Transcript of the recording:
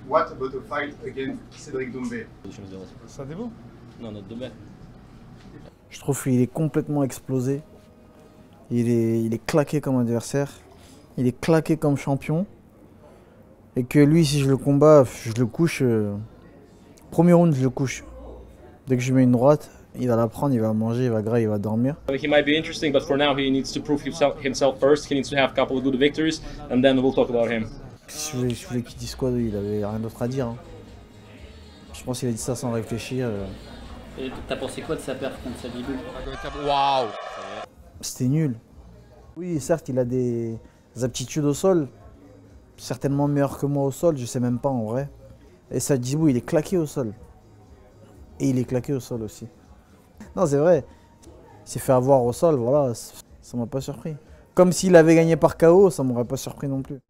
What about a fight against Cédric Doumbé? Ça dépend. Non, notre Doumbé. Je trouve qu'il est complètement explosé. Il est claqué comme adversaire. Il est claqué comme champion. Et que lui, si je le combats, je le couche. Premier round, je le couche. Dès que je mets une droite, il va la prendre, il va manger, il va grailler, il va dormir. He might be interesting, but for now he needs to prove himself first. He needs to have a couple of good victories, and then we'll talk about him. Je voulais qu'il dise quoi, il avait rien d'autre à dire. Hein. Je pense qu'il a dit ça sans réfléchir. Et t'as pensé quoi de sa perf contre Sadibou? Waouh! C'était nul. Oui, certes, il a des aptitudes au sol. Certainement meilleur que moi au sol, je sais même pas en vrai. Et Sadibou, il est claqué au sol. Et il est claqué au sol aussi. Non, c'est vrai. Il s'est fait avoir au sol, voilà. Ça m'a pas surpris. Comme s'il avait gagné par KO, ça m'aurait pas surpris non plus.